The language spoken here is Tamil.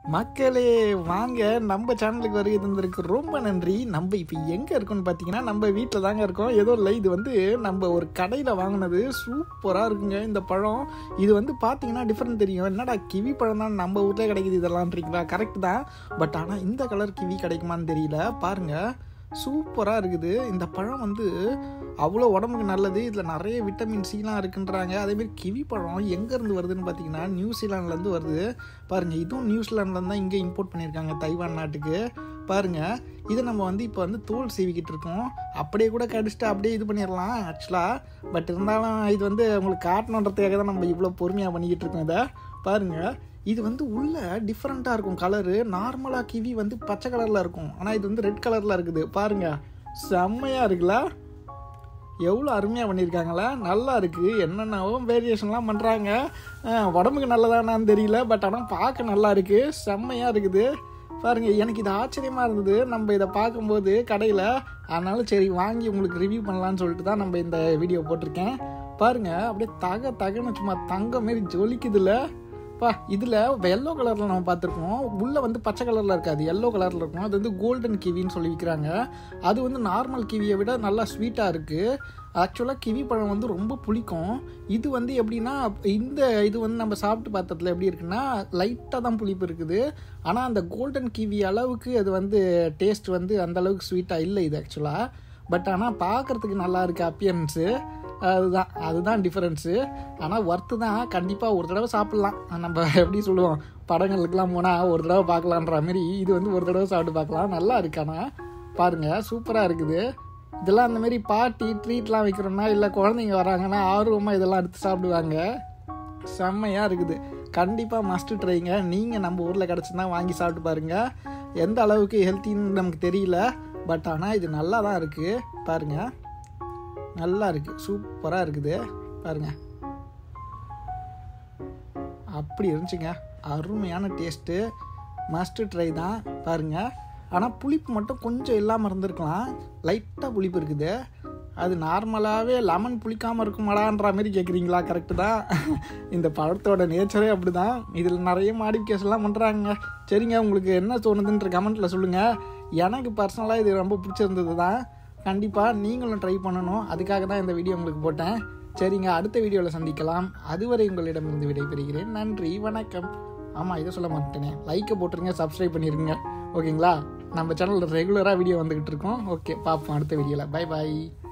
மக்களே வாங்க நம்ம சேனலுக்கு வருகை தந்திருக்கு ரொம்ப நன்றி. நம்ம இப்போ எங்கே இருக்கோம்னு பார்த்தீங்கன்னா நம்ம வீட்டில் தாங்க இருக்கோம். ஏதோ இல்லை, இது வந்து நம்ம ஒரு கடையில் வாங்கினது. சூப்பராக இருக்குங்க இந்த பழம். இது வந்து பார்த்தீங்கன்னா டிஃப்ரெண்ட் தெரியும். என்னடா கிவி பழம் தான் நம்ம ஊர்லேயே கிடைக்குது இதெல்லாம்ன்றீங்களா? கரெக்ட் தான். பட் ஆனால் இந்த கலர் கிவி கிடைக்குமான்னு தெரியல. பாருங்கள், சூப்பராக இருக்குது. இந்த பழம் வந்து அவ்வளோ உடம்புக்கு நல்லது. இதில் நிறைய விட்டமின் சிலாம் இருக்குன்றாங்க. அதேமாரி கிவி பழம் எங்கேருந்து வருதுன்னு பார்த்தீங்கன்னா நியூசிலாண்ட்லேருந்து வருது. பாருங்கள், இதுவும் நியூசிலாண்ட்லேருந்து தான் இங்கே இம்போர்ட் பண்ணியிருக்காங்க தைவான் நாட்டுக்கு. பாருங்கள், இதை நம்ம வந்து இப்போ வந்து தோல் சீவிக்கிட்டு இருக்கோம். அப்படியே கூட கடிச்சிட்டு அப்படியே இது பண்ணிடலாம் ஆக்சுவலாக. பட் இருந்தாலும் இது வந்து உங்களுக்கு காட்டணுன்றதுக்காக தான் நம்ம இவ்வளோ பொறுமையாக பண்ணிக்கிட்டு இருக்கோம். இதை பாருங்கள், இது வந்து உள்ள டிஃப்ரெண்ட்டாக இருக்கும் கலரு. நார்மலாக கிவி வந்து பச்சை கலரில் இருக்கும், ஆனால் இது வந்து ரெட் கலரில் இருக்குது. பாருங்கள், செம்மையாக இருக்குல்ல? எவ்வளோ அருமையாக பண்ணியிருக்காங்களா? நல்லா இருக்குது. என்னென்னவோ வேரியேஷன்லாம் பண்ணுறாங்க. உடம்புக்கு நல்லதானான்னு தெரியல, பட் ஆனால் பார்க்க நல்லா இருக்குது. செம்மையாக இருக்குது. பாருங்கள், எனக்கு இது ஆச்சரியமாக இருந்தது நம்ம இதை பார்க்கும்போது கடையில். அதனால சரி வாங்கி உங்களுக்கு ரிவ்யூ பண்ணலான்னு சொல்லிட்டு தான் நம்ம இந்த வீடியோ போட்டிருக்கேன். பாருங்கள், அப்படியே தகன்னு சும்மா தங்கம் மாரி ஜொலிக்குதுல்ல. இதில் எல்லோ கலரில் நம்ம பார்த்துருக்கோம். உள்ளே வந்து பச்சை கலரில் இருக்காது, எல்லோ கலரில் இருக்கும். அது வந்து கோல்டன் கிவின்னு சொல்லி விற்கிறாங்க. அது வந்து நார்மல் கிவியை விட நல்லா ஸ்வீட்டாக இருக்குது. ஆக்சுவலாக கிவி பழம் வந்து ரொம்ப புளிக்கும். இது வந்து எப்படின்னா இது வந்து நம்ம சாப்பிட்டு பார்த்ததுல எப்படி இருக்குன்னா லைட்டாக தான் புளிப்பு இருக்குது. ஆனால் அந்த கோல்டன் கிவி அளவுக்கு அது வந்து டேஸ்ட் வந்து அந்த அளவுக்கு ஸ்வீட்டாக இல்லை இது ஆக்சுவலாக. பட் ஆனால் பார்க்குறதுக்கு நல்லா இருக்குது அப்பியரன்ஸு. அதுதான் டிஃப்ரென்ஸு. ஆனால் ஒர்த்து தான். கண்டிப்பாக ஒரு தடவை சாப்பிட்லாம். நம்ம எப்படி சொல்லுவோம், படங்களுக்கெல்லாம் போனால் ஒரு தடவை பார்க்கலான்ற மாதிரி இது வந்து ஒரு தடவை சாப்பிட்டு பார்க்கலாம். நல்லா இருக்கு. ஆனால் பாருங்கள், சூப்பராக இருக்குது. இதெல்லாம் அந்தமாரி பார்ட்டி ட்ரீட்லாம் வைக்கிறோம்னா இல்லை குழந்தைங்க வராங்கன்னா ஆர்வமாக இதெல்லாம் எடுத்து சாப்பிடுவாங்க. செம்மையாக இருக்குது. கண்டிப்பாக மஸ்ட்டு ட்ரைங்க. நீங்கள் நம்ம ஊரில் கிடச்சுன்னா வாங்கி சாப்பிட்டு பாருங்கள். எந்த அளவுக்கு ஹெல்த்தின்னு நமக்கு தெரியல, பட் ஆனால் இது நல்லா தான் இருக்குது. பாருங்கள், நல்லா இருக்குது, சூப்பராக இருக்குது. பாருங்கள், அப்படி இருந்துச்சுங்க. அருமையான டேஸ்ட்டு, மஸ்ட்டு ட்ரை தான். பாருங்கள், ஆனால் புளிப்பு மட்டும் கொஞ்சம் இல்லாமல் இருந்திருக்கலாம். லைட்டாக புளிப்பு இருக்குது. அது நார்மலாகவே லெமன் புளிக்காமல் இருக்குமாடான்ற மாதிரி கேட்குறீங்களா? கரெக்டு தான். இந்த பழத்தோட நேச்சரே அப்படி தான். இதில் நிறைய மாடிஃபிகேஷன்லாம் பண்ணுறாங்க. சரிங்க, உங்களுக்கு என்ன தோணுதுன்ற கமெண்ட்டில் சொல்லுங்கள். எனக்கு பர்சனலாக இது ரொம்ப பிடிச்சிருந்தது தான். கண்டிப்பாக நீங்களும் ட்ரை பண்ணணும். அதுக்காக தான் இந்த வீடியோ உங்களுக்கு போட்டேன். சரிங்க, அடுத்த வீடியோவில் சந்திக்கலாம். அதுவரை உங்களிடமிருந்து விடைபெறுகிறேன். நன்றி, வணக்கம். ஆமாம், இதை சொல்ல மாட்டேனே. லைக்கை போட்டுருங்க, சப்ஸ்கிரைப் பண்ணிடுங்க. ஓகேங்களா? நம்ம சேனலில் ரெகுலராக வீடியோ வந்துக்கிட்டு இருக்கோம். ஓகே, பார்ப்போம் அடுத்த வீடியோவில். பை பாய்.